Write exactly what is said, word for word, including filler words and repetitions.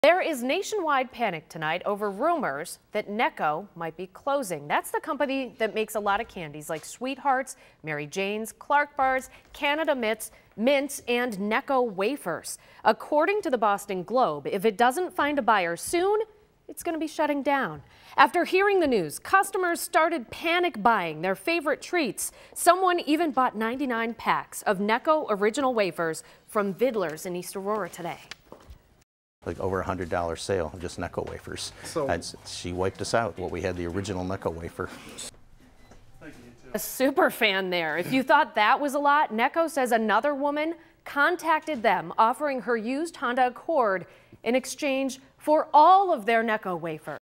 There is nationwide panic tonight over rumors that Necco might be closing. That's the company that makes a lot of candies like Sweethearts, Mary Jane's, Clark Bars, Canada Mints, Mints, and Necco wafers. According to the Boston Globe, if it doesn't find a buyer soon, it's going to be shutting down. After hearing the news, customers started panic buying their favorite treats. Someone even bought ninety-nine packs of Necco original wafers from Vidler's in East Aurora today. Like over a hundred dollar sale of just Necco wafers. So I'd, she wiped us out. Well, we had the original Necco wafer. A super fan there. If you thought that was a lot, Necco says another woman contacted them offering her used Honda Accord in exchange for all of their Necco wafers.